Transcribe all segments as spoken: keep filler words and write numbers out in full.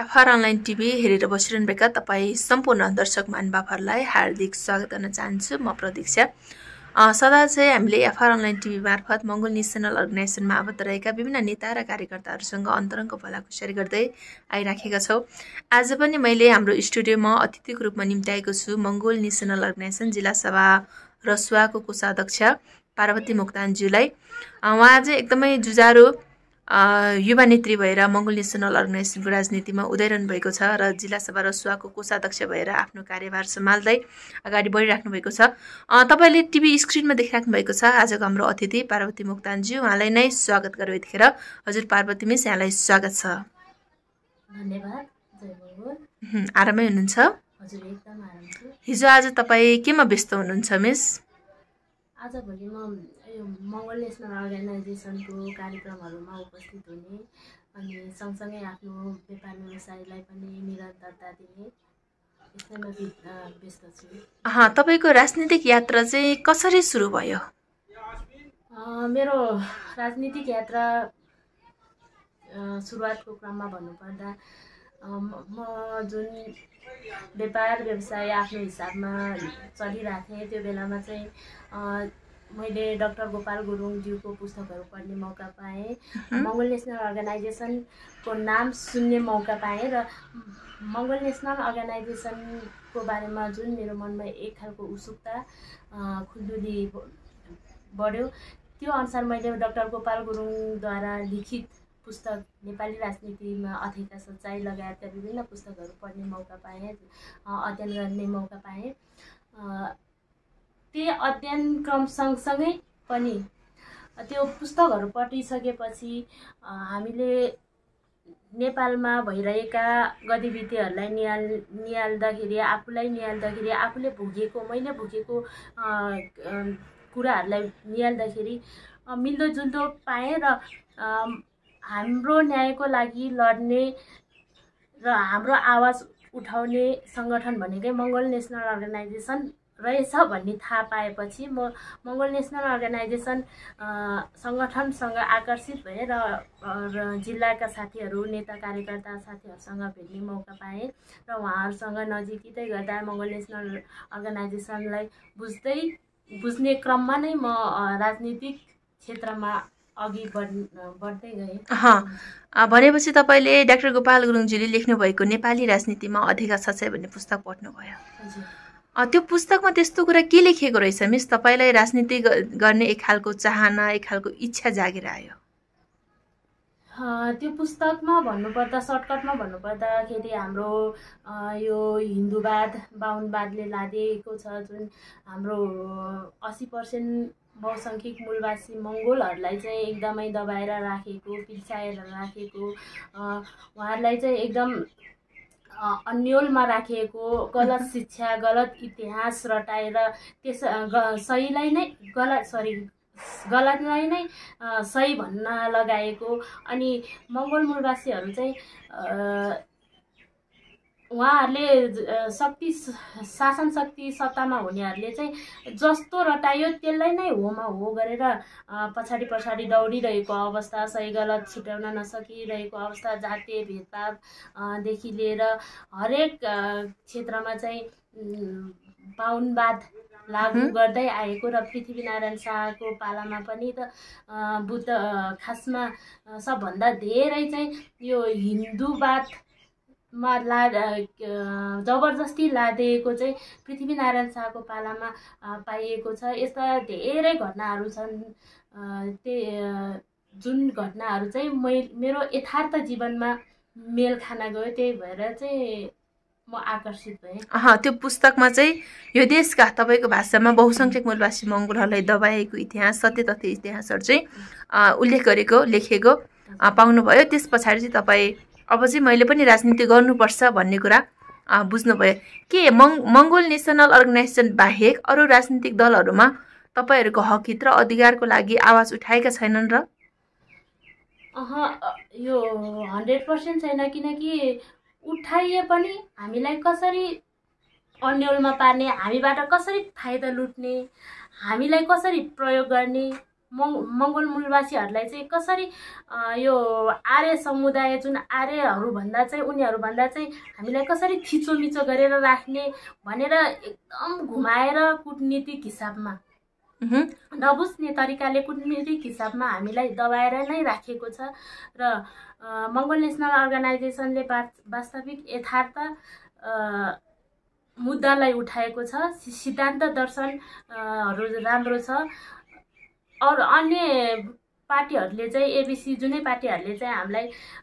आफार online TV हेरेर बसिरहनुभएका तपाईँ सम्पूर्ण दर्शक महानुभावहरूलाई हार्दिक स्वागत गर्न चाहन्छु। म प्रतीक्षा। सदा चाहिँ हामीले आफार अनलाइन टिभी मार्फत मङ्गोल नेसनल अर्गनाइजेसनमा आबद्ध रहेका विभिन्न नेता र कार्यकर्ताहरूसँग अन्तरङ्ग भलाकुसारी गर्दै आइराखेका छौँ। आज पनि मैले हाम्रो स्टुडियोमा अतिथिको रूपमा निम्त्याएको छु मङ्गोल नेसनल अर्गनाइजेसन जिल्ला सभा रसुवाको कोषाध्यक्ष पार्वती मोक्तानज्यूलाई। उहाँ चाहिँ एकदमै जुझारु युवा नेत्री भएर मङ्गोल नेसनल अर्गनाइजेसनको राजनीतिमा उदाइरहनु भएको छ र जिल्ला सभा रसुवाको कोषाध्यक्ष भएर आफ्नो कार्यभार सम्हाल्दै अगाडि बढिराख्नु भएको छ। तपाईँले टिभी स्क्रिनमा देखिराख्नु भएको छ आजको हाम्रो अतिथि पार्वती मोक्तानज्यू। उहाँलाई नै स्वागत गरौँ यतिखेर। हजुर पार्वती मिस, यहाँलाई स्वागत छ। धन्यवाद। जय मङ्गोल। आरामै हुनुहुन्छ? हजुर, एकदम आराम छु। हिजो आज तपाईँ केमा व्यस्त हुनुहुन्छ मिस? आजभोलि म यो मङ्गोल नेसनल अर्गनाइजेसनको कार्यक्रमहरूमा उपस्थित हुने अनि सँगसँगै आफ्नो व्यापार व्यवसायलाई पनि निरन्तरता दिने यसैमा व्यस्त छु। तपाईँको राजनीतिक यात्रा चाहिँ कसरी सुरु भयो? मेरो राजनीतिक यात्रा सुरुवातको क्रममा भन्नुपर्दा म जुन व्यापार व्यवसाय आफ्नो हिसाबमा चलिरहेको थिएँ त्यो बेलामा चाहिँ मैले डाक्टर गोपाल गुरुङज्यूको पुस्तकहरू पढ्ने मौका पाएँ। मङ्गोल नेसनल अर्गनाइजेसनको नाम सुन्ने मौका पाएँ र मङ्गोल नेसनल अर्गनाइजेसनको बारेमा जुन मेरो मनमा एक खालको उत्सुकता खुल्दुली बढ्यो त्यो अनुसार मैले डाक्टर गोपाल गुरुङद्वारा लिखित पुस्तक नेपाली राजनीतिमा अथेका सच्चाइ लगायतका विभिन्न पुस्तकहरू पढ्ने मौका पाएँ, अध्ययन गर्ने मौका पाएँ। त्यो अध्ययन क्रम सँगसँगै पनि त्यो पुस्तकहरू पढिसकेपछि हामीले नेपालमा भइरहेका गतिविधिहरूलाई निहाल निहाल्दाखेरि आफूलाई निहाल्दाखेरि आफूले भोगेको मैले भोगेको कुराहरूलाई निहाल्दाखेरि मिल्दोजुल्दो पाएँ र हाम्रो न्यायको लागि लड्ने र हाम्रो आवाज उठाउने सङ्गठन भनेकै मङ्गोल नेसनल अर्गनाइजेसन रहेछ भन्ने थाहा पाएपछि म मङ्गोल नेसनल अर्गनाइजेसन सङ्गठनसँग आकर्षित भएँ र जिल्लाका साथीहरू नेता कार्यकर्ता साथीहरूसँग भेट्ने मौका पाएँ र उहाँहरूसँग नजिकै गर्दा मङ्गोल नेसनल अर्गनाइजेसनलाई बुझ्दै बुझ्ने क्रममा नै म राजनीतिक क्षेत्रमा अघि बढ बढ्दै गएँ। भनेपछि तपाईँले डाक्टर गोपाल गुरुङज्यूले लेख्नुभएको नेपाली राजनीतिमा अधेका सच्चाइ भन्ने पुस्तक पढ्नुभयो। त्यो पुस्तकमा त्यस्तो कुरा के लेखिएको रहेछ मिस? तपाईँलाई राजनीति गर्ने एक खालको चाहना एक खालको इच्छा जागेर आयो? त्यो पुस्तकमा भन्नुपर्दा सर्टकटमा भन्नुपर्दाखेरि हाम्रो यो हिन्दूवाद बाहुनवादले लादिएको छ जुन हाम्रो अस्सी पर्सेन्ट बहुसङ्ख्यक मूलवासी मङ्गोलहरूलाई चाहिँ एकदमै दबाएर राखेको पिल्साएर राखेको उहाँहरूलाई चाहिँ एकदम अन्यलमा राखिएको गलत शिक्षा गलत इतिहास रटाएर त्यस सहीलाई नै गलत सरी गलतलाई नै सही भन्न लगाएको अनि मङ्गोल मूलवासीहरू चाहिँ उहाँहरूले शक्ति शासन शक्ति सत्तामा हुनेहरूले चाहिँ जस्तो रटायो त्यसलाई नै होमा हो गरेर पछाडि पछाडि दौडिरहेको अवस्था, सही गलत छुट्याउन नसकिरहेको अवस्था, जातीय भेदभावदेखि लिएर हरेक क्षेत्रमा चाहिँ बाहुनवाद लागू गर्दै आएको र पृथ्वीनारायण शाहको पालामा पनि त बुद्ध खासमा सबभन्दा धेरै चाहिँ यो हिन्दूवाद मा ला जबरजस्ती लादिएको चाहिँ पृथ्वीनारायण शाहको पालामा पाइएको छ। यस्ता धेरै घटनाहरू छन्। त्यही जुन घटनाहरू चाहिँ मै मेरो यथार्थ जीवनमा मेल खान गयो, त्यही भएर चाहिँ म आकर्षित भएँ। त्यो पुस्तकमा चाहिँ यो देशका तपाईँको भाषामा बहुसङ्ख्यक मूलवासी मङ्गोलहरूलाई दबाएको इतिहास सत्य तथ्य इतिहासहरू चाहिँ उल्लेख गरेको लेखेको पाउनुभयो। त्यस पछाडि चाहिँ तपाईँ अब चाहिँ मैले पनि राजनीति गर्नुपर्छ भन्ने कुरा बुझ्नुभयो। के मङ मङ्गोल नेसनल अर्गनाइजेसन बाहेक अरू राजनीतिक दलहरूमा तपाईँहरूको हक हित र अधिकारको लागि आवाज उठाएका छैनन् र? अह यो हन्ड्रेड पर्सेन्ट छैन, किनकि उठाइए पनि हामीलाई कसरी अन्यलमा पार्ने, हामीबाट कसरी फाइदा लुट्ने, हामीलाई कसरी प्रयोग गर्ने मङ मङ्गोल मूलवासीहरूलाई चाहिँ कसरी यो आर्य समुदाय जुन आर्यहरूभन्दा चाहिँ उनीहरूभन्दा चाहिँ हामीलाई कसरी थिचोमिचो गरेर राख्ने भनेर एकदम घुमाएर कुटनीतिक हिसाबमा नबुझ्ने तरिकाले कुटनीतिक हिसाबमा हामीलाई दबाएर नै राखेको छ। र मङ्गोल नेसनल अर्गनाइजेसनले वास्तविक यथार्थ मुद्दालाई उठाएको छ, सिद्धान्त दर्शनहरू राम्रो छ। अरू अन्य पार्टीहरूले चाहिँ एबिसी जुनै पार्टीहरूले चाहिँ हामीलाई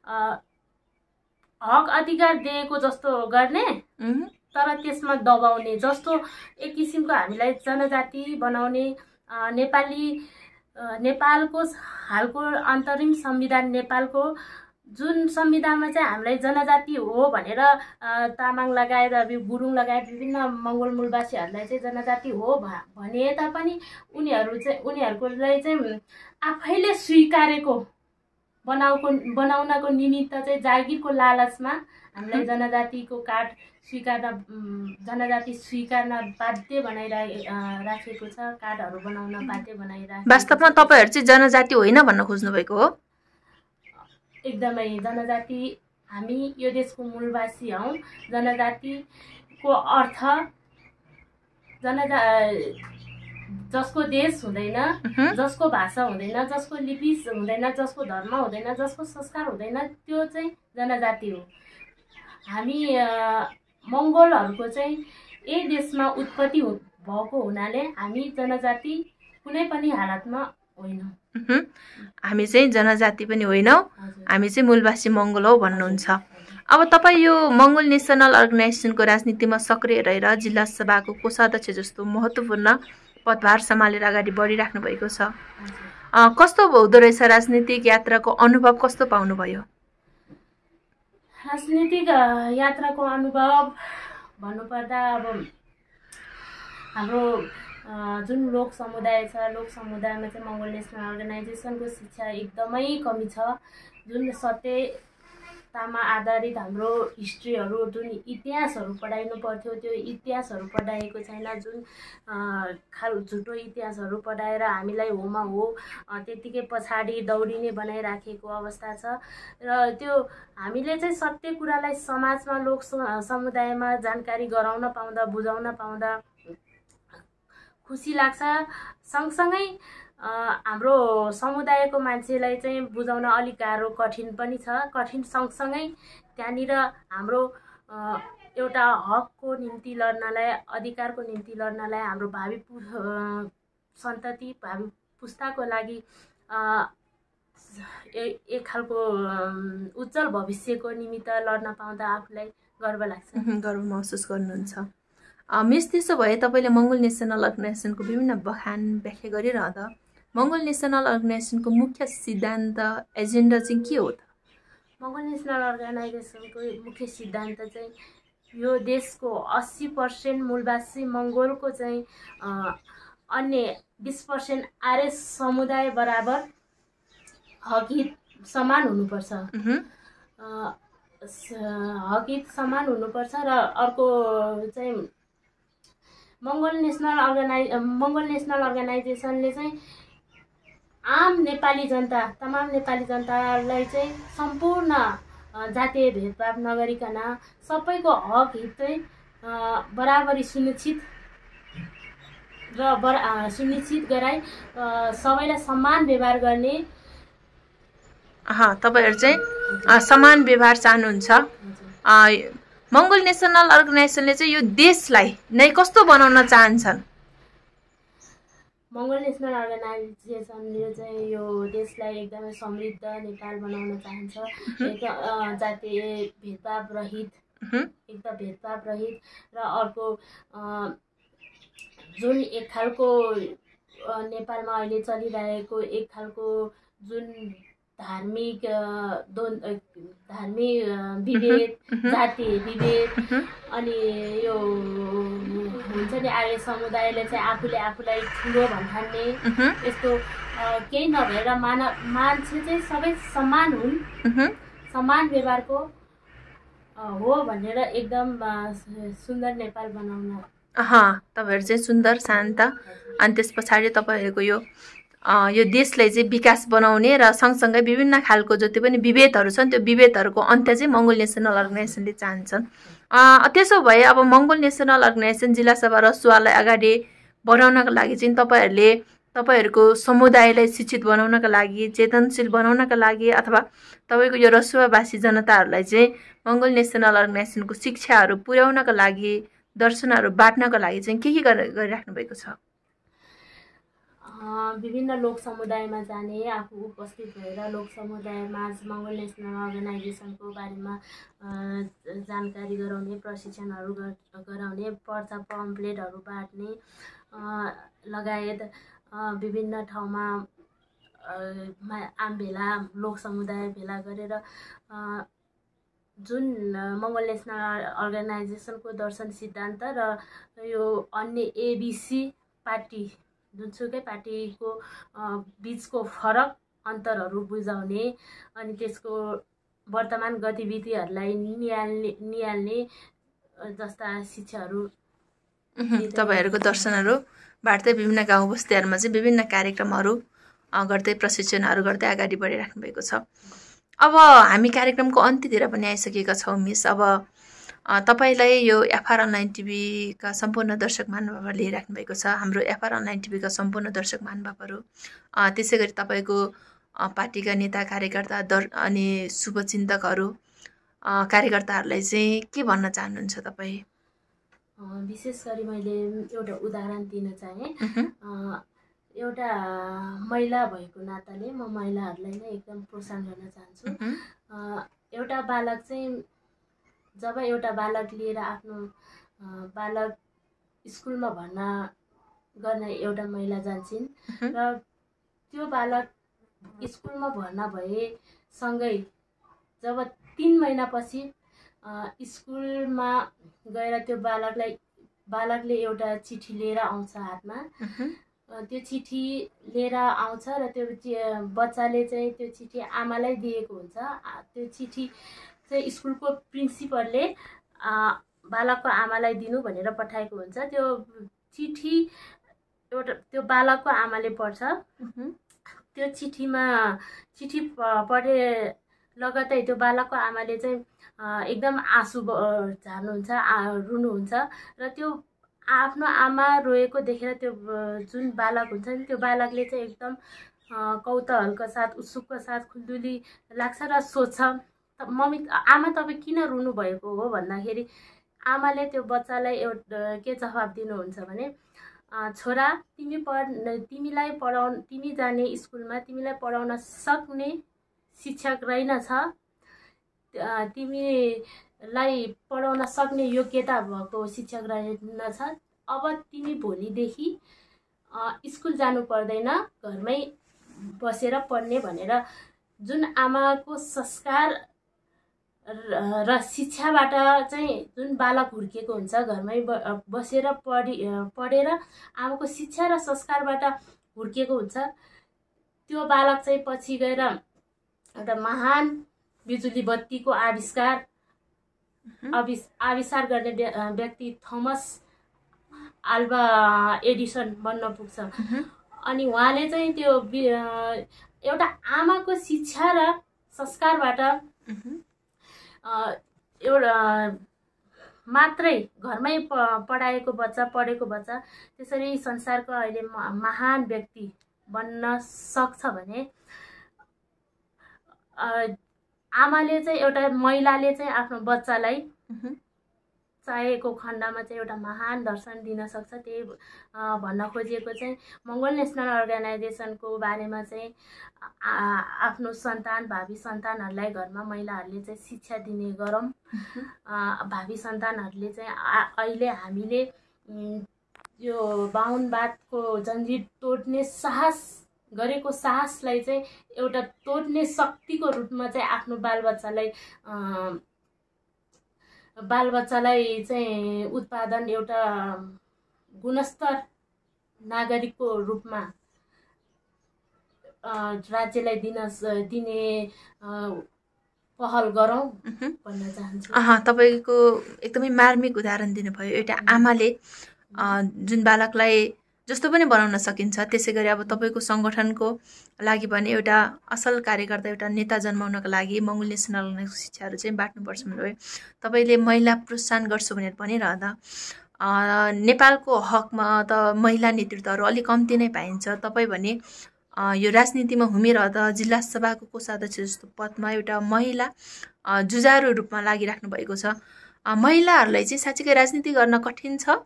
हक अधिकार दिएको जस्तो गर्ने तर त्यसमा दबाउने जस्तो एक किसिमको हामीलाई जनजाति बनाउने नेपाली नेपालको हालको अन्तरिम संविधान नेपालको जुन संविधानमा चाहिँ हामीलाई जनजाति हो भनेर तामाङ लगायत गुरुङ लगायत विभिन्न मङ्गोल मूलवासीहरूलाई चाहिँ जनजाति हो भने तापनि उनीहरू चाहिँ उनीहरूकोलाई चाहिँ आफैले स्वीकारेको बनाउको बनाउनको निमित्त चाहिँ जागिरको लालचमा हामीलाई जनजातिको कार्ड स्वीकार्न जनजाति स्वीकार्न बाध्य बनाइरहे राखेको छ, कार्डहरू बनाउन बाध्य बनाइराखेको। वास्तवमा तपाईँहरू चाहिँ जनजाति होइन भन्न खोज्नु भएको हो? एकदमै जनजाति, हामी यो देशको मूलवासी हौँ। जनजातिको अर्थ जनजा जसको देश हुँदैन, जसको भाषा हुँदैन, जसको लिपि हुँदैन, जसको धर्म हुँदैन, जसको संस्कार हुँदैन, त्यो चाहिँ जनजाति हो। हामी मङ्गोलहरूको चाहिँ यही देशमा उत्पत्ति भएको हुनाले हामी जनजाति कुनै पनि हालतमा होइनौँ। हामी चाहिँ जनजाति पनि होइनौँ, हामी चाहिँ मूलवासी मङ्गोल हौ भन्नुहुन्छ। अब तपाईँ यो मङ्गोल नेसनल अर्गनाइजेसनको राजनीतिमा सक्रिय रहेर जिल्ला सभाको कोषाध्यक्ष जस्तो महत्त्वपूर्ण पदभार सम्हालेर अगाडि बढिराख्नु भएको छ। कस्तो हुँदो रहेछ राजनीतिक यात्राको अनुभव, कस्तो पाउनुभयो? राजनीतिक यात्राको अनुभव भन्नुपर्दा अब हाम्रो जुन लोक समुदाय छ, लोक समुदायमा चाहिँ मङ्गोल नेसनल अर्गनाइजेसनको शिक्षा एकदमै कमी छ। जुन सत्यतामा आधारित हाम्रो हिस्ट्रीहरू, जुन इतिहासहरू पढाइनु पर्थ्यो त्यो इतिहासहरू पढाएको छैन। जुन खाल झुटो इतिहासहरू पढाएर हामीलाई होमा हो त्यतिकै पछाडि दौडिने बनाइराखेको अवस्था छ। र त्यो हामीले चाहिँ सत्य कुरालाई समाजमा लोक समुदायमा जानकारी गराउन पाउँदा, बुझाउन पाउँदा खुसी लाग्छ। सँगसँगै हाम्रो समुदायको मान्छेलाई चाहिँ बुझाउन अलिक गाह्रो कठिन पनि छ। कठिन सँगसँगै त्यहाँनिर हाम्रो एउटा हकको निम्ति लड्नलाई, अधिकारको निम्ति लड्नलाई, हाम्रो भावी सन्तति भावी पुस्ताको लागि एक खालको उज्जवल भविष्यको निमित्त लड्न पाउँदा आफूलाई गर्व लाग्छ, गर्व महसुस गर्नुहुन्छ। मिस, त्यसो भए तपाईँले मङ्गोल नेसनल अर्गनाइजेसनको विभिन्न बखान व्याख्या गरिरहँदा मङ्गोल नेसनल अर्गनाइजेसनको मुख्य सिद्धान्त, एजेन्डा चाहिँ के हो त? मङ्गोल नेसनल अर्गनाइजेसनको मुख्य सिद्धान्त चाहिँ यो देशको अस्सी पर्सेन्ट मूलवासी मङ्गोलको चाहिँ अन्य बिस पर्सेन्ट आर्य समुदाय बराबर हकित समान हुनुपर्छ। हकित समान हुनुपर्छ। र अर्को चाहिँ मङ्गोल नेसनल अर्गनाइ मङ्गोल नेसनल अर्गनाइजेसनले चाहिँ आम नेपाली जनता, तमाम नेपाली जनतालाई चाहिँ सम्पूर्ण जातीय भेदभाव नगरिकन सबैको हक हित चाहिँ बराबरी सुनिश्चित र बरा सुनिश्चित गराई सबैलाई समान व्यवहार गर्ने। तपाईँहरू चाहिँ समान व्यवहार चाहनुहुन्छ। मङ्गोल नेसनल अर्गनाइजेसनले चाहिँ यो देशलाई नै कस्तो बनाउन चाहन्छन्? मङ्गोल नेसनल अर्गनाइजेसनले चाहिँ यो देशलाई एकदमै समृद्ध नेपाल बनाउन चाहन्छ। एक जातीय भेदभाव रहित, एकदम भेदभाव रहित। र अर्को जुन एक खालको नेपालमा अहिले चलिरहेको एक खालको जुन धार्मिक धार्मिक विभेद, जातीय विभेद, अनि यो हुन्छ नि आर्य समुदायले चाहिँ आफूले आफूलाई ठुलो भन्ठान्ने, यस्तो केही नभएर मानव मान्छे चाहिँ सबै समान हुन्, समान व्यवहारको हो भनेर एकदम सुन्दर नेपाल बनाउन। तपाईँहरू चाहिँ सुन्दर, शान्त, अनि त्यस पछाडि तपाईँहरूको यो यो देशलाई चाहिँ विकास बनाउने र सँगसँगै विभिन्न खालको जति पनि विभेदहरू छन् त्यो विभेदहरूको अन्त्य चाहिँ मङ्गोल नेसनल अर्गनाइजेसनले चाहन्छन्। त्यसो भए अब मङ्गोल नेसनल अर्गनाइजेसन जिल्ला सभा रसुवालाई अगाडि बढाउनका लागि चाहिँ तपाईँहरूले तपाईँहरूको समुदायलाई शिक्षित बनाउनका लागि, चेतनशील बनाउनका लागि अथवा तपाईँको यो रसुवावासी जनताहरूलाई चाहिँ मङ्गोल नेसनल अर्गनाइजेसनको शिक्षाहरू पुर्याउनका लागि, दर्शनहरू बाँड्नका लागि चाहिँ के के गरिराख्नु भएको छ? विभिन्न लोक समुदायमा जाने, आफू उपस्थित भएर लोक समुदायमा मङ्गोल नेसनल अर्गनाइजेसनको बारेमा जानकारी गराउने, प्रशिक्षणहरू गराउने, पर्चा पम्पलेटहरू बाँड्ने लगायत विभिन्न ठाउँमा आम भेला, लोक समुदाय भेला गरेर जुन मङ्गोल नेसनल अर्गनाइजेसनको दर्शन सिद्धान्त र यो अन्य एबिसी पार्टी जुनसुकै पार्टीको बिचको फरक अन्तरहरू बुझाउने अनि त्यसको वर्तमान गतिविधिहरूलाई निहाल्ने निहाल्ने जस्ता शिक्षाहरू तपाईँहरूको दर्शनहरू बाँड्दै विभिन्न गाउँ बस्तीहरूमा चाहिँ विभिन्न कार्यक्रमहरू गर्दै प्रशिक्षणहरू गर्दै अगाडि बढिराख्नु भएको छ। अब हामी कार्यक्रमको अन्त्यतिर पनि आइसकेका छौँ मिस। अब तपाईँलाई यो एफआर अनलाइन टिभीका सम्पूर्ण दर्शक महानुभावहरू लिइराख्नु भएको छ। हाम्रो एफआर अनलाइन टिभीका सम्पूर्ण दर्शक महानुभावहरू, त्यसै गरी तपाईँको पार्टीका नेता कार्यकर्ता दर अनि शुभचिन्तकहरू कार्यकर्ताहरूलाई चाहिँ के भन्न चाहनुहुन्छ तपाईँ? विशेष गरी मैले एउटा उदाहरण दिन चाहेँ। एउटा महिला भएको नाताले म महिलाहरूलाई नै एकदम प्रोत्साहन गर्न चाहन्छु। एउटा बालक चाहिँ जब एउटा बालक लिएर आफ्नो बालक स्कुलमा भर्ना गर्न एउटा महिला जान्छन् र त्यो बालक स्कुलमा भर्ना भएसँगै जब तिन महिनापछि स्कुलमा गएर त्यो बालकलाई बालकले एउटा चिठी लिएर आउँछ हातमा। त्यो चिठी लिएर आउँछ र त्यो बच्चाले चाहिँ त्यो चिठी आमालाई दिएको हुन्छ। त्यो चिठी चाहिँ स्कुलको प्रिन्सिपलले बालकको आमालाई दिनु भनेर पठाएको हुन्छ। त्यो चिठी एउटा त्यो बालकको आमाले पढ्छ। त्यो चिठीमा चिठी पढे लगत्तै त्यो बालकको आमाले चाहिँ एकदम आँसु झार्नुहुन्छ, रुनुहुन्छ र त्यो आफ्नो आमा रोएको देखेर त्यो जुन बालक हुन्छ नि त्यो बालकले चाहिँ एकदम कौतूहलका साथ, उत्सुकका साथ खुल्दुली लाग्छ र सोध्छ, मम्मी आमा तपाईँ किन रुनु भएको हो भन्दाखेरि आमाले त्यो बच्चालाई एउटा के जवाब दिनुहुन्छ भने, छोरा तिमी पढ तिमीलाई पढाउन तिमी जाने स्कुलमा तिमीलाई पढाउन सक्ने शिक्षक रहेनछ, तिमीलाई पढाउन सक्ने योग्यता भएको शिक्षक रहेनछ। अब तिमी भोलिदेखि स्कुल जानु पर्दैन, घरमै बसेर पढ्ने भनेर जुन आमाको संस्कार र शिक्षाबाट चाहिँ जुन बालक हुर्किएको हुन्छ, घरमै बसेर पढी पढेर आमाको शिक्षा र संस्कारबाट हुर्किएको हुन्छ, त्यो बालक चाहिँ पछि गएर एउटा महान बिजुली बत्तीको आविष्कार आविष आविष्कार गर्ने व्यक्ति थोमस आल्भा एडिसन बन्न पुग्छ। अनि उहाँले चाहिँ त्यो एउटा आमाको शिक्षा र संस्कारबाट एउटा मात्रै घरमै पढाएको बच्चा पढेको बच्चा त्यसरी संसारको अहिले महान व्यक्ति बन्न सक्छ भने आमाले चाहिँ एउटा महिलाले चाहिँ आफ्नो बच्चालाई चाहेको खण्डमा चाहिँ एउटा महान दर्शन दिन सक्छ। त्यही भन्न खोजिएको चाहिँ मङ्गोल नेसनल अर्गनाइजेसनको बारेमा चाहिँ आफ्नो सन्तान भावी सन्तानहरूलाई घरमा महिलाहरूले चाहिँ शिक्षा दिने गरौँ। भावी सन्तानहरूले चाहिँ अहिले हामीले यो बाहुनवादको जन्जिर तोड्ने साहस गरेको साहसलाई चाहिँ एउटा तोड्ने शक्तिको रूपमा चाहिँ आफ्नो बालबच्चालाई बालबच्चालाई चाहिँ उत्पादन एउटा गुणस्तर नागरिकको रूपमा राज्यलाई दिन दिने पहल गरौँ भन्न चाहन्छु। तपाईँको एकदमै मार्मिक उदाहरण दिनुभयो। एउटा आमाले जुन बालकलाई जस्तो पनि बनाउन सकिन्छ। त्यसै गरी अब तपाईँको सङ्गठनको लागि पनि एउटा असल कार्यकर्ता, एउटा नेता जन्माउनको लागि मङ्गोल नेसनल अर्गनाइजेसनको शिक्षाहरू चाहिँ बाँट्नुपर्छ भन्नुभयो। तपाईँले महिला प्रोत्साहन गर्छु भनेर भनिरहँदा नेपालको हकमा त महिला नेतृत्वहरू अलिक कम्ती नै पाइन्छ। तपाईँ भने यो राजनीतिमा हुमिरहँदा जिल्ला सभाको कोषाध्यक्ष जस्तो पदमा एउटा महिला जुझारु रूपमा लागिराख्नु भएको छ। महिलाहरूलाई चाहिँ साँच्चीकै राजनीति गर्न कठिन छ?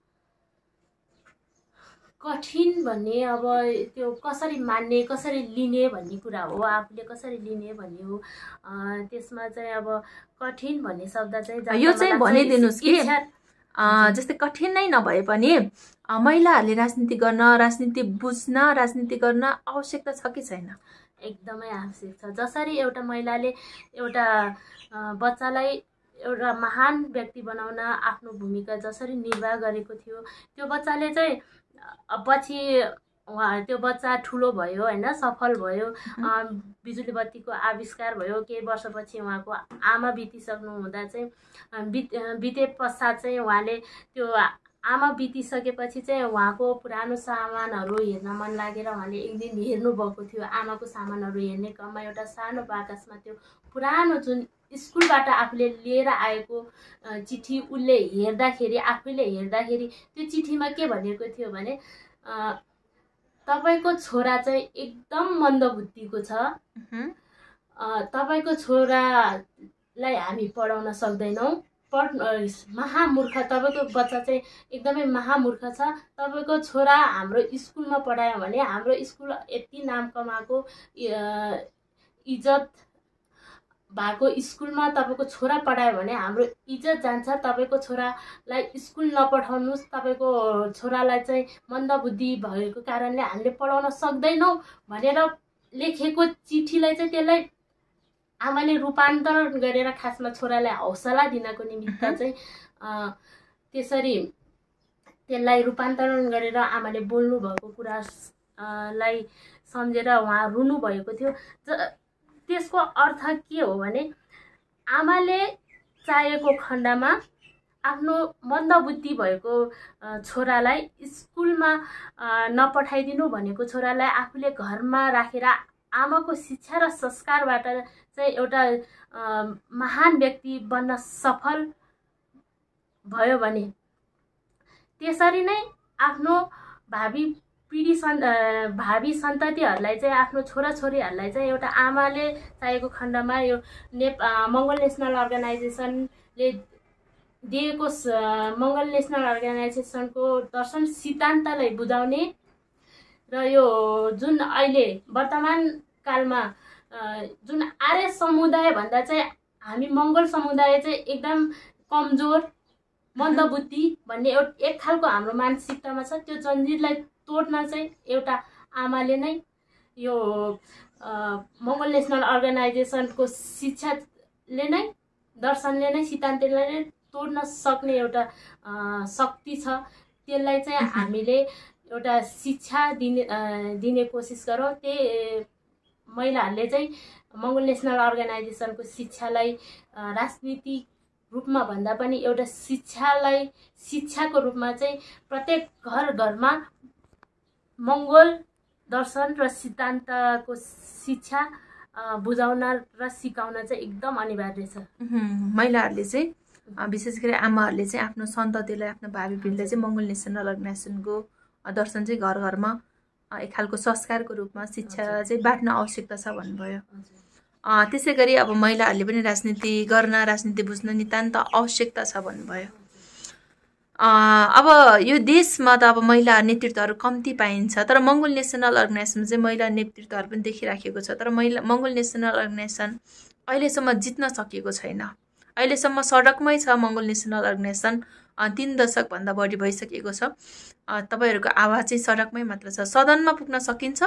कठिन भन्ने अब त्यो कसरी मान्ने कसरी लिने भन्ने कुरा हो, आफूले कसरी लिने भन्ने हो। त्यसमा चाहिँ अब कठिन भन्ने शब्द चाहिँ यो चाहिँ भनिदिनुहोस् कि जस्तै कठिन नै नभए पनि महिलाहरूले राजनीति गर्न, राजनीति बुझ्न, राजनीति गर्न आवश्यकता छ कि छैन? एकदमै आवश्यक छ। जसरी एउटा महिलाले एउटा बच्चालाई एउटा महान व्यक्ति बनाउन आफ्नो भूमिका जसरी निर्वाह गरेको थियो, त्यो बच्चाले चाहिँ पछि उहाँ त्यो बच्चा ठुलो भयो होइन, सफल भयो, बिजुली बत्तीको आविष्कार भयो। केही वर्षपछि उहाँको आमा बितिसक्नु हुँदा चाहिँ बित बिते पश्चात चाहिँ उहाँले त्यो आमा बितिसकेपछि चाहिँ उहाँको पुरानो सामानहरू हेर्न मन लागेर उहाँले एक दिन हेर्नुभएको थियो। आमाको सामानहरू हेर्ने क्रममा एउटा सानो बाकसमा त्यो पुरानो जुन स्कुलबाट आफूले लिएर आएको चिठी उसले हेर्दाखेरि, आफूले हेर्दाखेरि त्यो चिठीमा के भनेको थियो भने तपाईँको छोरा चाहिँ एकदम मन्दबुद्धिको छ, तपाईँको छोरालाई हामी पढाउन सक्दैनौँ, पढ महामूर्ख, तपाईँको बच्चा चाहिँ एकदमै महामूर्ख छ, तपाईँको छोरा हाम्रो स्कुलमा पढायो भने हाम्रो स्कुल यति नाम कमाएको इज्जत भएको स्कुलमा तपाईँको छोरा पढायो भने हाम्रो इज्जत जान्छ, तपाईँको छोरालाई स्कुल नपठाउनुहोस्, तपाईँको छोरालाई चाहिँ मन्दबुद्धि भएको कारणले हामीले पढाउन सक्दैनौँ भनेर लेखेको चिठीलाई चाहिँ त्यसलाई आमाले रूपान्तरण गरेर खासमा छोरालाई हौसला दिनको निमित्त चाहिँ त्यसरी त्यसलाई रूपान्तरण गरेर आमाले बोल्नु भएको कुरालाई सम्झेर उहाँ रुनु भएको थियो। त्यसको अर्थ के हो भने आमाले चाहेको खण्डमा आफ्नो मन्दबुद्धि भएको छोरालाई स्कुलमा नपठाइदिनु भनेको छोरालाई आफूले घरमा राखेर आमाको शिक्षा र संस्कारबाट चाहिँ एउटा महान व्यक्ति बन्न सफल भयो भने त्यसरी नै आफ्नो भावी पिढी सन् भावी सन्ततिहरूलाई चाहिँ आफ्नो छोराछोरीहरूलाई चाहिँ एउटा आमाले चाहेको खण्डमा यो नेप मङ्गोल नेसनल अर्गनाइजेसनले दिएको मङ्गोल नेसनल अर्गनाइजेसनको दर्शन सिद्धान्तलाई बुझाउने र यो जुन अहिले वर्तमान कालमा जुन आर्य समुदाय भन्दा चाहिँ हामी मङ्गोल समुदाय चाहिँ एकदम कमजोर, मन्दबुद्धि भन्ने एउटा एक खालको हाम्रो मानसिकतामा छ। त्यो जन्जिरलाई तोड्न चाहिँ एउटा आमाले नै यो मङ्गोल नेसनल अर्गनाइजेसनको शिक्षाले नै, दर्शनले नै, सिद्धान्तले नै तोड्न सक्ने एउटा शक्ति छ। त्यसलाई चाहिँ हामीले एउटा शिक्षा दिने दिने कोसिस गरौँ। त्यही महिलाहरूले चाहिँ मङ्गोल नेसनल अर्गनाइजेसनको शिक्षालाई राजनीतिक रूपमा भन्दा पनि एउटा शिक्षालाई शिक्षाको रूपमा चाहिँ प्रत्येक घर घरमा मङ्गोल दर्शन र सिद्धान्तको शिक्षा बुझाउन र सिकाउन चाहिँ एकदम अनिवार्य छ। महिलाहरूले चाहिँ विशेष गरी आमाहरूले चाहिँ आफ्नो सन्ततिलाई, आफ्नो भावी पिँढीलाई चाहिँ मङ्गोल नेसनल अर्गनाइजेसनको दर्शन चाहिँ घर घरमा एक खालको संस्कारको रूपमा शिक्षा चाहिँ बाँड्न आवश्यकता छ भन्नुभयो। त्यसै गरी अब महिलाहरूले पनि राजनीति गर्न, राजनीति बुझ्न नितान्त आवश्यकता छ भन्नुभयो। अब यो देशमा त अब महिला नेतृत्वहरू कम्ती पाइन्छ, तर मङ्गोल नेसनल अर्गनाइजेसनमा चाहिँ महिला नेतृत्वहरू पनि देखिराखेको छ। तर महिला मङ्गोल नेसनल अर्गनाइजेसन अहिलेसम्म जित्न सकेको छैन। अहिलेसम्म सडकमै छ मङ्गोल नेसनल अर्गनाइजेसन, तीन दशकभन्दा बढी भइसकेको छ। तपाईँहरूको आवाज चाहिँ सडकमै मात्र छ। सदनमा पुग्न सकिन्छ?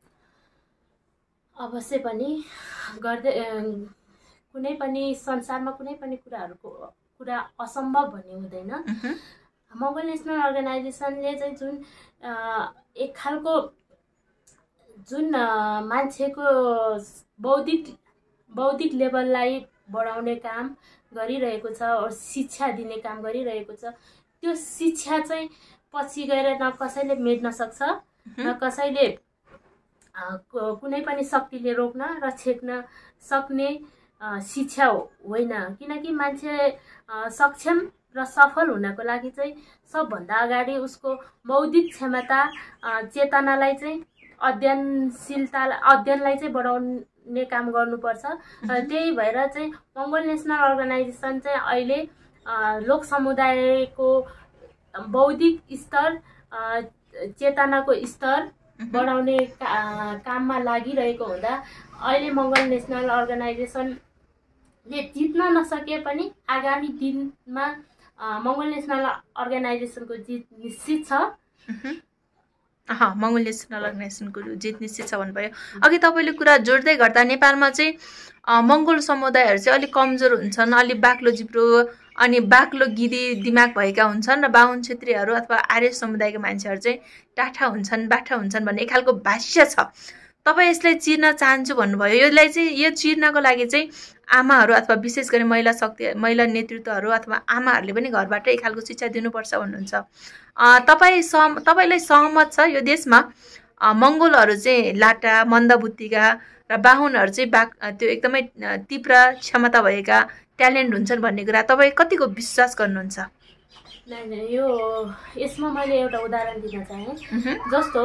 अवश्य पनि गर्दै कुनै पनि संसारमा कुनै पनि कुराहरूको कुरा असम्भव भन्ने हुँदैन। मङ्गोल नेसनल अर्गनाइजेसनले चाहिँ जुन एक खालको जुन मान्छेको बौद्धिक बौद्धिक लेभललाई बढाउने काम गरिरहेको छ, शिक्षा दिने काम गरिरहेको छ, त्यो शिक्षा चाहिँ पछि गएर न कसैले मेट्न सक्छ न कसैले कुनै पनि शक्तिले रोक्न र छेक्न सक्ने शिक्षा होइन। किनकि मान्छे सक्षम र सफल हुनको लागि चाहिँ सबभन्दा अगाडि उसको बौद्धिक क्षमता चेतनालाई चाहिँ अध्ययनशीलता अध्ययनलाई चाहिँ बढाउने काम गर्नुपर्छ। त्यही भएर चाहिँ मङ्गोल नेसनल अर्गनाइजेसन चाहिँ अहिले लोक समुदायको बौद्धिक स्तर चेतनाको स्तर बढाउने का, काममा लागिरहेको हुँदा अहिले मङ्गोल नेसनल अर्गनाइजेसनले जित्न नसके पनि आगामी दिनमा मङ्गोल नेसनल अर्गनाइजेसनको जित निश्चित छ। अँ मङ्गोल नेसनल अर्गनाइजेसनको जित निश्चित छ भन्नुभयो। अघि तपाईँले कुरा जोड्दै गर्दा नेपालमा चाहिँ मङ्गोल समुदायहरू चाहिँ अलिक कमजोर हुन्छन्, अलिक बाक्लो जिब्रो अनि बाक्लो गिदी दिमाग भएका हुन्छन् र बाहुन क्षेत्रीहरू अथवा आर्य समुदायका मान्छेहरू चाहिँ टाठा हुन्छन् बाठा हुन्छन् भन्ने एक खालको भाष्य छ। तपाईँ यसलाई चिर्न चाहन्छु भन्नुभयो। यसलाई चाहिँ यो चिर्नको लागि चाहिँ आमाहरू अथवा विशेष गरी महिला शक्ति महिला नेतृत्वहरू अथवा आमाहरूले पनि घरबाट एक खालको शिक्षा दिनुपर्छ भन्नुहुन्छ। तपाईँ सह तपाईँलाई सहमत छ यो देशमा मङ्गोलहरू चाहिँ लाटा मन्दबुद्धिका र बाहुनहरू चाहिँ बाक त्यो एकदमै तीव्र क्षमता भएका ट्यालेन्ट हुन्छन् भन्ने कुरा तपाईँ कतिको विश्वास गर्नुहुन्छ? यो यसमा मैले एउटा उदाहरण दिन चाहेँ। जस्तो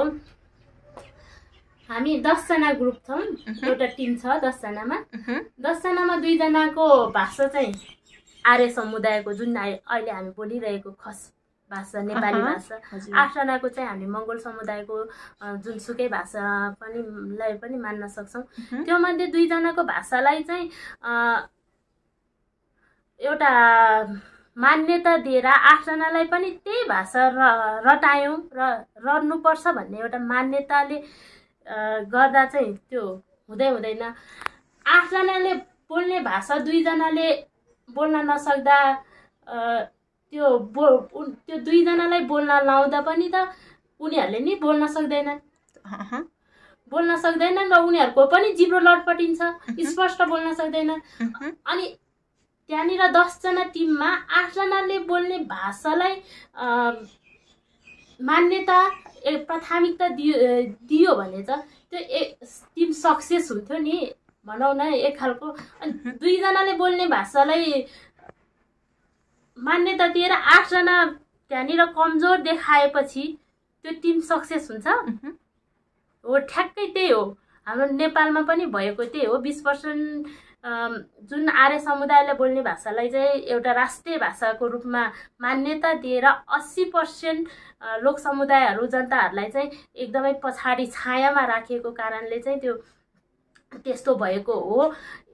हामी दसजना ग्रुप छौँ, एउटा टिम छ दसजनामा, दसजनामा दुईजनाको भाषा चाहिँ आर्य समुदायको जुन अहिले हामी बोलिरहेको खस भाषा नेपाली भाषा, आठजनाको चाहिँ हामी मङ्गोल समुदायको जुनसुकै भाषा पनि लाई पनि मान्न सक्छौँ। त्यो मध्ये दुईजनाको भाषालाई चाहिँ एउटा मान्यता दिएर आठजनालाई पनि त्यही भाषा र रटायौँ र रट्नुपर्छ भन्ने एउटा मान्यताले गर्दा चाहिँ त्यो हुँदै हुँदैन। आठजनाले बोल्ने भाषा दुईजनाले बोल्न नसक्दा त्यो बो त्यो दुईजनालाई बोल्न लाउँदा पनि त उनीहरूले नि बोल्न सक्दैनन् बोल्न सक्दैनन् र उनीहरूको पनि जिब्रो लटपटिन्छ, स्पष्ट बोल्न सक्दैनन्। अनि त्यहाँनिर दसजना टिममा आठजनाले बोल्ने भाषालाई मान्यता प्राथमिकता दियो दियो भने त त्यो टिम सक्सेस हुन्थ्यो नि, भनौँ न एक खालको। अनि दुईजनाले बोल्ने भाषालाई मान्यता दिएर आठजना त्यहाँनिर कमजोर देखाएपछि त्यो टिम सक्सेस हुन्छ हो? ठ्याक्कै त्यही हो, हाम्रो नेपालमा पनि भएको त्यही हो। बिस पर्सेन्ट जुन आर्य समुदायले बोल्ने भाषालाई चाहिँ एउटा राष्ट्रिय भाषाको रूपमा मान्यता दिएर अस्सी पर्सेन्ट लोक समुदायहरू जनताहरूलाई चाहिँ एकदमै पछाडि छायामा राखेको कारणले चाहिँ त्यो त्यस्तो भएको हो।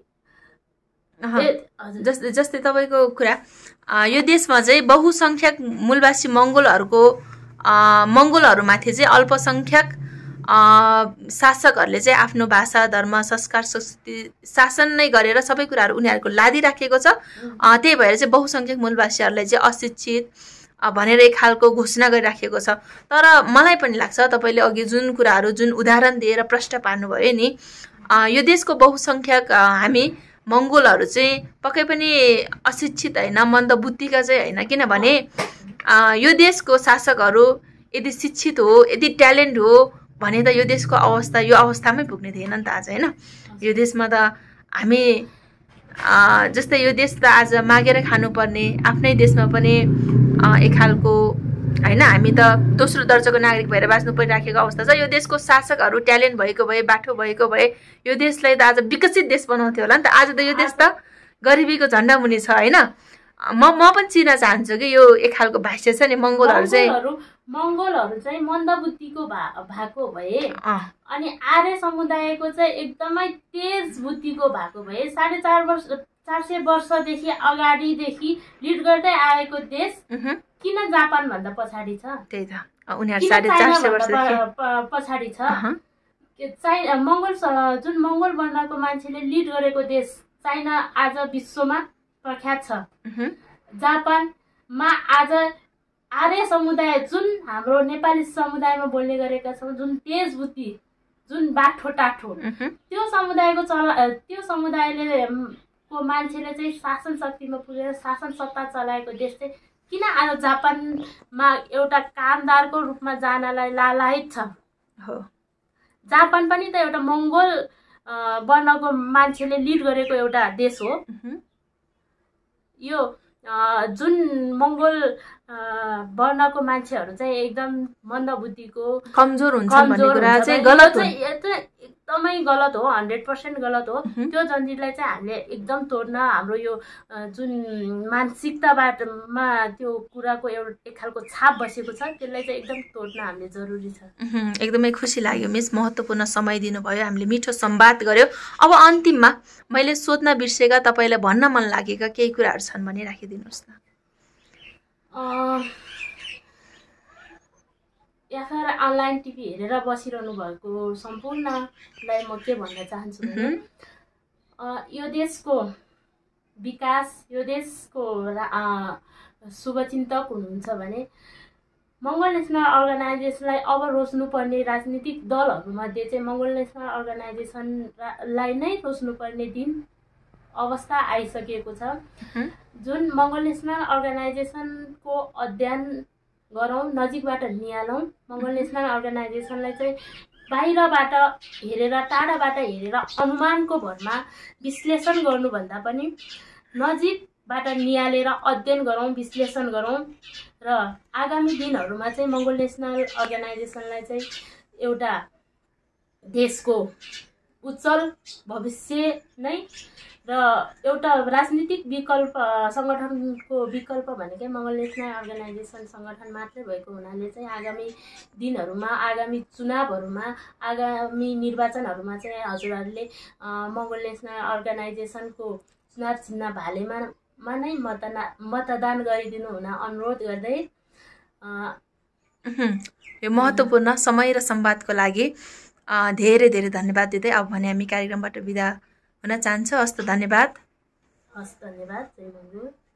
जस्तै जस्तै तपाईँको कुरा यो देशमा चाहिँ बहुसङ्ख्यक मूलवासी मङ्गोलहरूको मङ्गोलहरूमाथि चाहिँ अल्पसङ्ख्यक शासकहरूले चाहिँ आफ्नो भाषा धर्म संस्कार संस्कृति शासन नै गरेर सबै कुराहरू उनीहरूको लादिराखेको छ। त्यही भएर चाहिँ बहुसङ्ख्यक मूलवासीहरूलाई चाहिँ अशिक्षित भनेर एक खालको घोषणा गरिराखेको छ। तर मलाई पनि लाग्छ तपाईँले अघि जुन कुराहरू जुन उदाहरण दिएर प्रश्न पार्नुभयो नि, यो देशको बहुसङ्ख्यक हामी मङ्गोलहरू चाहिँ पक्कै पनि अशिक्षित होइन, मन्दबुद्धिका चाहिँ होइन। किनभने यो देशको शासकहरू यदि शिक्षित हो यदि ट्यालेन्ट हो भने त यो देशको अवस्था यो अवस्थामै पुग्ने थिएन नि त आज, होइन? यो देशमा त हामी जस्तै यो देश त आज मागेर खानुपर्ने आफ्नै देशमा पनि एक खालको होइन, हामी त दोस्रो दर्जाको नागरिक भएर बाँच्नु परिराखेको अवस्था छ। यो देशको शासकहरू ट्यालेन्ट भएको भए बाठो भएको भए यो देशलाई त आज विकसित देश बनाउँथ्यो होला नि त। आज त यो देश त गरिबीको झन्डा मुनि छ, होइन? म म पनि चिन्न चाहन्छु कि यो एक खालको भाष्य छ नि मङ्गोलहरू चाहिँ मङ्गोलहरू चाहिँ मन्दबुद्धिको भा भएको भए अनि आर्य समुदायको चाहिँ एकदमै तेज बुद्धिको भएको भए साढे चार वर्ष चार सय वर्षदेखि अगाडिदेखि लिड गर्दै आएको देश किन जापान भन्दा पछाडि छ? त्यही त उनीहरू साढे चार सय वर्षदेखि पछाडि छ। चाइना मङ्गोल जुन मङ्गोल वर्णको मान्छेले लिड गरेको देश चाइना आज विश्वमा प्रख्यात छ। जापानमा आज आर्य समुदाय जुन हाम्रो नेपाली समुदायमा बोल्ने गरेका छौँ, जुन तेज बुद्धि जुन बाठो टाठो त्यो समुदायको चला त्यो समुदायले को मान्छेले चाहिँ शासन शक्तिमा पुगेर शासन सत्ता चलाएको देश चाहिँ किन आज जापानमा एउटा कामदारको रूपमा जानलाई लालायत छ हो। जापान पनि त एउटा मङ्गोल वर्णको मान्छेले लिड गरेको एउटा देश हो। यो जुन मङ्गोल वर्णको मान्छेहरू चाहिँ एकदम मन्दबुद्धिको कमजोर हुन्छ भन्ने कुरा चाहिँ गलत हो, एकदमै गलत हो, हन्ड्रेड पर्सेन्ट गलत हो। त्यो जन्जिरलाई चाहिँ हामीले एकदम तोड्न, हाम्रो यो जुन मानसिकताबाटमा त्यो कुराको एउटा एक खालको छाप बसेको छ त्यसलाई चाहिँ एकदम तोड्न हामीले जरुरी छ। एकदमै खुसी लाग्यो मिस, महत्त्वपूर्ण समय दिनुभयो, हामीले मिठो संवाद गर्यो। अब अन्तिममा मैले सोध्न बिर्सेका तपाईँलाई भन्न मन लागेका केही कुराहरू छन् भने राखिदिनुहोस् न। एफआर अनलाइन टिभी हेरेर बसिरहनु भएको सम्पूर्णलाई म के भन्न चाहन्छु भने यो देशको विकास, यो देशको शुभचिन्तक हुनुहुन्छ भने मङ्गोल नेसनल अर्गनाइजेसनलाई अब रोज्नुपर्ने राजनीतिक दलहरूमध्ये चाहिँ मङ्गोल नेसनल अर्गनाइजेसनलाई नै रोज्नुपर्ने दिन अवस्था आइसकेको छ। जुन मङ्गोल नेसनल अर्गनाइजेसनको अध्ययन गरौँ, नजिकबाट निहालौँ। मङ्गोल नेसनल अर्गनाइजेसनलाई चाहिँ बाहिरबाट हेरेर, टाढाबाट हेरेर अनुमानको भरमा विश्लेषण गर्नुभन्दा पनि नजिकबाट निहालेर अध्ययन गरौँ, विश्लेषण गरौँ र आगामी दिनहरूमा चाहिँ मङ्गोल नेसनल अर्गनाइजेसनलाई चाहिँ एउटा देशको उज्जवल भविष्य नै र एउटा राजनीतिक विकल्प सङ्गठनको विकल्प भनेकै मङ्गोल नेसनल अर्गनाइजेसन सङ्गठन मात्रै भएको हुनाले चाहिँ आगामी दिनहरूमा, आगामी चुनावहरूमा, आगामी निर्वाचनहरूमा चाहिँ हजुरहरूले मङ्गोल नेसनल अर्गनाइजेसनको चुनाव चिन्ह भालेमा मा नै मतदान मतदान गरिदिनु हुन अनुरोध गर्दै यो महत्त्वपूर्ण समय र संवादको लागि धेरै धेरै धन्यवाद दिँदै अब भने हामी कार्यक्रमबाट बिदा हुन चाहन्छौँ। हस्त धन्यवाद। हस्त धन्यवाद। जय मङ्गोल।